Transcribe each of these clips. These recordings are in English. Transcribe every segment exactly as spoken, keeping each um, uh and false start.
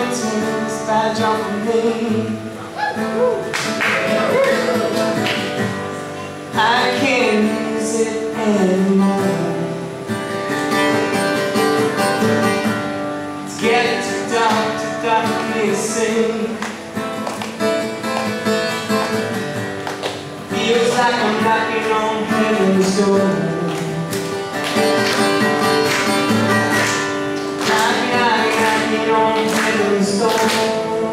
take this badge off of me. I can't use it anymore. It's getting too dark, too dark for me to see. Feels like I'm knocking on heaven's door. Knocking, knocking, knocking on heaven's door.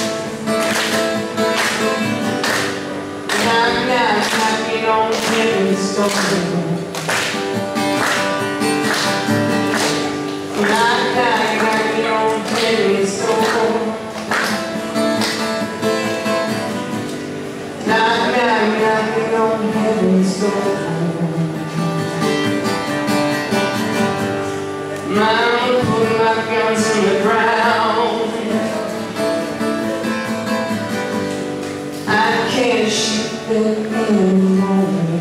Knocking, knocking, knocking on heaven's door. Knocking, knocking, knocking on heaven's door. Knocking, knocking, knocking on heaven's door. I'm putting my guns in the ground. I can't shoot them anymore.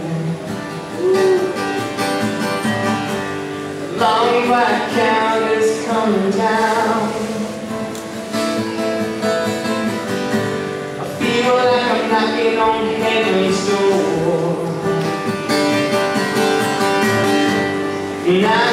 The long black count is coming down. I feel like I'm knocking on heaven's door. Now